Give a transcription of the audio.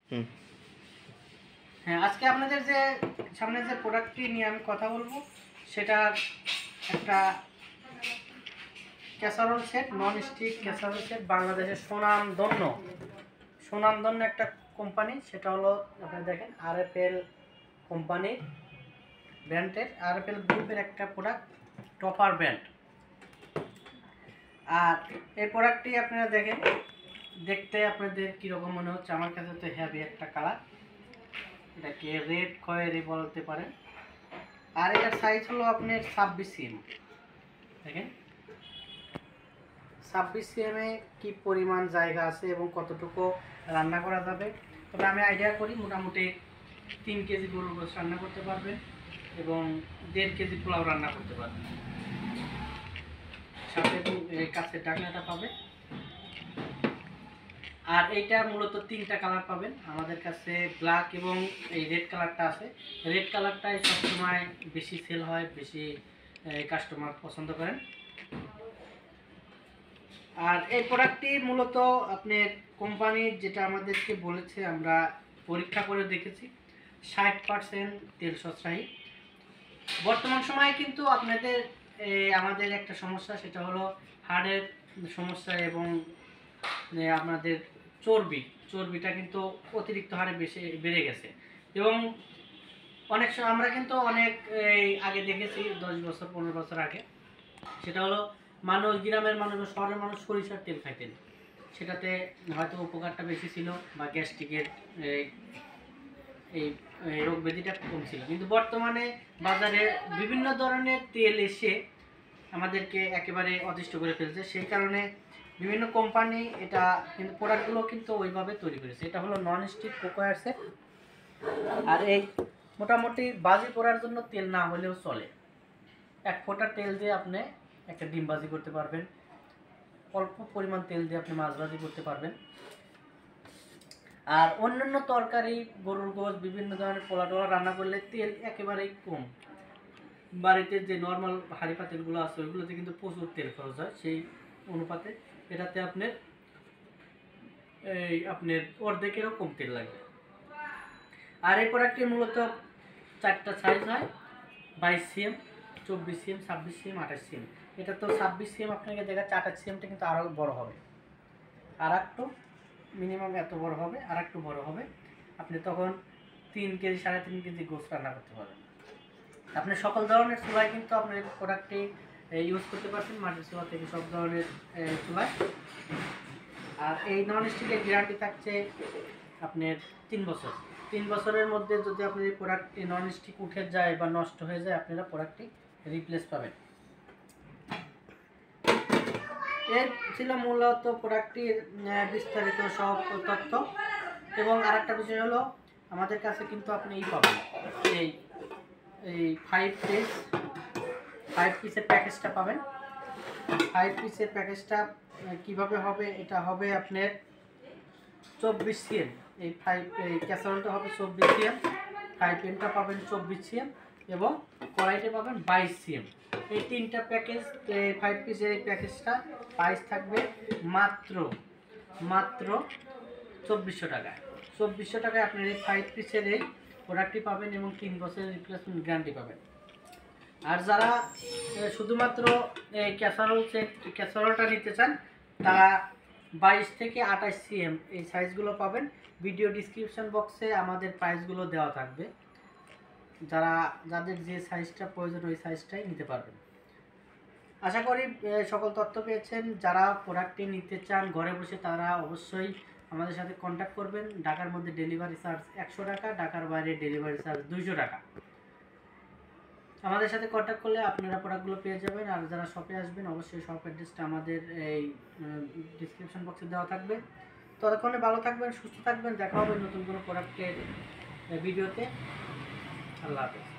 হ্যাঁ, আজকে আপনাদের যে সামনে যে প্রোডাক্টটি নিয়ে আমি কথা বলবো সেটা একটা casserole set, non stick casserole set, বাংলাদেশের সুনামধন্য একটা কোম্পানি। সেটা হলো আপনারা দেখেন RFL কোম্পানির ব্র্যান্ডের, RFL গ্রুপের একটা প্রোডাক্ট, টপার ব্র্যান্ড। আর এই প্রোডাক্টটি আপনারা দেখেন, দেখতে আপনাদের কীরকম মনে হচ্ছে? আমার কাছে তো হেভি একটা কালার, এটাকে রেড খয়েরি বলতে পারেন। আর এটার সাইজ হলো আপনার 26 cm। দেখেন 26 cm এ কি পরিমাণ জায়গা আছে এবং কতটুকু রান্না করা যাবে। তবে আমি আইডিয়া করি মোটামুটি 3 কেজি গরুর গোশত রান্না করতে পারবেন এবং 1.5 কেজি পোলাও রান্না করতে পারবেন। সাথে কাছের ঢাকনাটা পাবে। আর এইটা মূলত 3টা কালার পাবেন আমাদের কাছে, ব্ল্যাক এবং এই রেড কালারটা আছে। রেড কালারটাই সবসময় বেশি সেল হয়, বেশি কাস্টমার পছন্দ করেন। আর এই প্রোডাক্টটি মূলত আপনার কোম্পানির যেটা আমাদেরকে বলেছে, আমরা পরীক্ষা করে দেখেছি 60% তেল সাশ্রয়ী। বর্তমান সময়ে কিন্তু আপনাদের আমাদের একটা সমস্যা, সেটা হলো হাড়ের সমস্যা এবং আপনাদের চর্বিটা কিন্তু অতিরিক্ত হারে বেড়ে গেছে। এবং অনেক সময় আমরা কিন্তু অনেক আগে দেখেছি 10 বছর 15 বছর আগে, সেটা হলো গ্রামের মানুষ বা শহরের মানুষ সরিষার তেল খাইতেন। সেটাতে হয়তো উপকারটা বেশি ছিল বা গ্যাস্ট্রিকের এই রোগ ব্যাধিটা কম ছিল। কিন্তু বর্তমানে বাজারে বিভিন্ন ধরনের তেল এসে আমাদেরকে একেবারে অতিষ্ঠ করে ফেলছে। সেই কারণে বিভিন্ন কোম্পানি এটা কিন্তু প্রোডাক্টগুলো কিন্তু ওইভাবে তৈরি করেছে। এটা হলো নন স্টিক কুকওয়্যার সেট। আর এই মোটামুটি বাজি করার জন্য তেল না হলেও চলে। 1 ফোঁটা তেল দিয়ে আপনি একটা ডিম ভাজি করতে পারবেন, অল্প পরিমাণ তেল দিয়ে আপনি মাছ ভাজি করতে পারবেন। আর অন্যান্য তরকারি, গরুর গোশত, বিভিন্ন ধরনের পোলা টোলা রান্না করলে তেল একেবারেই কম। বাড়িতে যে নর্মাল হাঁড়ি পাতিলগুলো আছে ওইগুলোতে কিন্তু প্রচুর তেল খরচ হয়, সেই অনুপাতে এটাতে আপনার অর্ধেকেরও কম তেল লাগবে। আর এই প্রোডাক্টটির মূলত 4টা সাইজ হয়, 22 cm, 24 cm, 26 cm, 28 cm। এটা তো 26 cm আপনাকে দেখাচ্ছে, 28 cmটা কিন্তু আরও বড় হবে, আর একটু মিনিমাম এত বড় হবে, আর একটু বড় হবে। আপনি তখন 3 কেজি 3.5 কেজি গোশত রান্না করতে পারবেন। আপনি সকল ধরনের চুলায় কিন্তু আপনার এই প্রোডাক্টটি ইউজ করতে পারবেন, মাটির চুলা থেকে সব ধরনের চুলায়। আর এই নন স্টিকের গ্যারান্টি থাকছে আপনার 3 বছর। 3 বছরের মধ্যে যদি আপনার এই প্রোডাক্টটি নন স্টিক উঠে যায় বা নষ্ট হয়ে যায়, আপনারা প্রোডাক্টটি রিপ্লেস পাবেন। এর ছিল মূলত প্রোডাক্টটির বিস্তারিত সব তথ্য। এবং আরেকটা বিষয় হলো, আমাদের কাছে কিন্তু আপনি পাবেন এই 5 পিসের প্যাকেজটা পাবেন। 5 পিসের প্যাকেজটা কিভাবে হবে? এটা হবে আপনার 24 cm। এই ক্যাসারোলটা হবে 24 cm, ফ্রাই প্যানটা পাবেন 24 cm এবং কড়াইটা পাবেন 22 cm। এই 3টা প্যাকেজ, 5 পিসের এই প্যাকেজটা প্রাইস থাকবে মাত্র 2400 টাকায়। 2400 টাকায় আপনার এই 5 পিসের এই প্রোডাক্টটি পাবেন এবং 3 বছরের রিপ্লেসমেন্ট গ্যারান্টি পাবেন। আর যারা শুধুমাত্র এই ক্যাসারোলটা নিতে চান, তারা 22 থেকে 28 cm এই সাইজগুলো পাবেন। ভিডিও ডিসক্রিপশন বক্সে আমাদের প্রাইসগুলো দেওয়া থাকবে। যাদের যে সাইজটা প্রয়োজন ওই সাইজটাই নিতে পারবেন। আশা করি সকল তথ্য পেয়েছেন। যারা প্রোডাক্টটি নিতে চান ঘরে বসে, তারা অবশ্যই আমাদের সাথে কন্ট্যাক্ট করবেন। ঢাকার মধ্যে ডেলিভারি চার্জ 100 টাকা, ঢাকার বাইরে ডেলিভারি চার্জ 200 টাকা। আমাদের সাথে কন্ট্যাক্ট করলে আপনারা প্রোডাক্টগুলো পেয়ে যাবেন। আর যারা শপে আসবেন, অবশ্যই শপ অ্যাড্রেসটা আমাদের এই ডিসক্রিপশন বক্সে দেওয়া থাকবে। ততক্ষণে ভালো থাকবেন, সুস্থ থাকবেন। দেখা হবে নতুন কোনো প্রোডাক্টের ভিডিওতে। আল্লাহ হাফেজ।